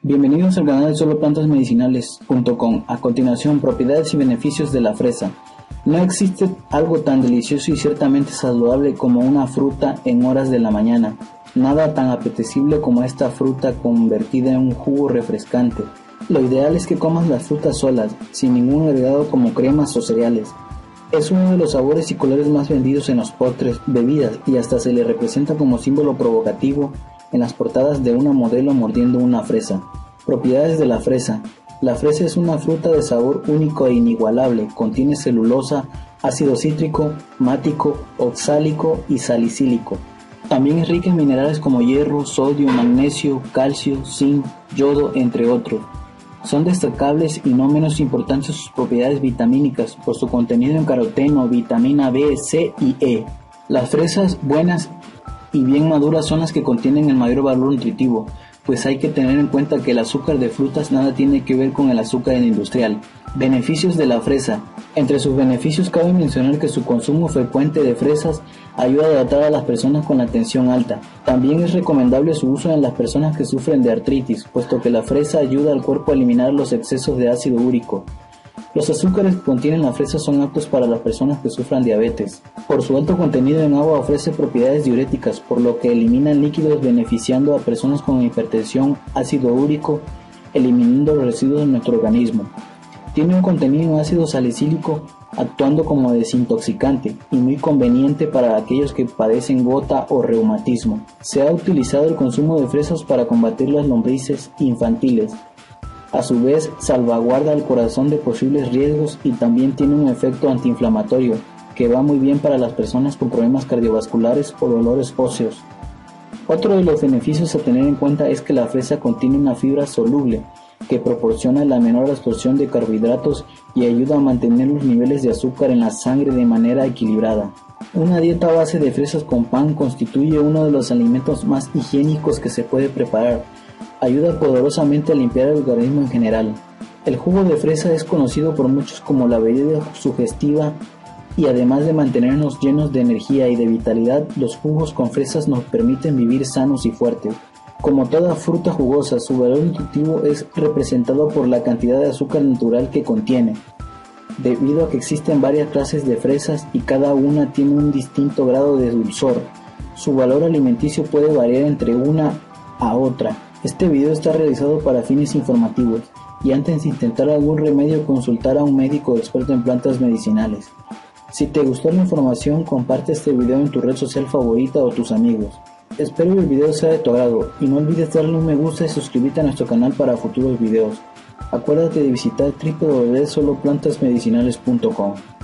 Bienvenidos al canal de soloplantasmedicinales.com. A continuación, propiedades y beneficios de la fresa. No existe algo tan delicioso y ciertamente saludable como una fruta en horas de la mañana. Nada tan apetecible como esta fruta convertida en un jugo refrescante. Lo ideal es que comas las frutas solas, sin ningún agregado como cremas o cereales. Es uno de los sabores y colores más vendidos en los postres, bebidas y hasta se le representa como símbolo provocativo en las portadas de una modelo mordiendo una fresa. Propiedades de la fresa. La fresa es una fruta de sabor único e inigualable. Contiene celulosa, ácido cítrico, mático, oxálico y salicílico. También es rica en minerales como hierro, sodio, magnesio, calcio, zinc, yodo, entre otros. Son destacables y no menos importantes sus propiedades vitamínicas por su contenido en caroteno, vitamina B, C y E. Las fresas buenas y bien maduras son las que contienen el mayor valor nutritivo, pues hay que tener en cuenta que el azúcar de frutas nada tiene que ver con el azúcar industrial. Beneficios de la fresa. Entre sus beneficios cabe mencionar que su consumo frecuente de fresas ayuda a tratar a las personas con la tensión alta. También es recomendable su uso en las personas que sufren de artritis, puesto que la fresa ayuda al cuerpo a eliminar los excesos de ácido úrico. Los azúcares que contienen la fresa son aptos para las personas que sufran diabetes. Por su alto contenido en agua ofrece propiedades diuréticas, por lo que eliminan líquidos beneficiando a personas con hipertensión, ácido úrico, eliminando los residuos de nuestro organismo. Tiene un contenido en ácido salicílico actuando como desintoxicante y muy conveniente para aquellos que padecen gota o reumatismo. Se ha utilizado el consumo de fresas para combatir las lombrices infantiles. A su vez, salvaguarda el corazón de posibles riesgos y también tiene un efecto antiinflamatorio que va muy bien para las personas con problemas cardiovasculares o dolores óseos. Otro de los beneficios a tener en cuenta es que la fresa contiene una fibra soluble que proporciona la menor absorción de carbohidratos y ayuda a mantener los niveles de azúcar en la sangre de manera equilibrada. Una dieta a base de fresas con pan constituye uno de los alimentos más higiénicos que se puede preparar. Ayuda poderosamente a limpiar el organismo en general. El jugo de fresa es conocido por muchos como la bebida sugestiva y además de mantenernos llenos de energía y de vitalidad, los jugos con fresas nos permiten vivir sanos y fuertes. Como toda fruta jugosa, su valor nutritivo es representado por la cantidad de azúcar natural que contiene, debido a que existen varias clases de fresas y cada una tiene un distinto grado de dulzor. Su valor alimenticio puede variar entre una a otra. Este video está realizado para fines informativos y antes de intentar algún remedio consultar a un médico experto en plantas medicinales. Si te gustó la información, comparte este video en tu red social favorita o tus amigos. Espero que el video sea de tu agrado y no olvides darle un me gusta y suscribirte a nuestro canal para futuros videos. Acuérdate de visitar www.soloplantasmedicinales.com.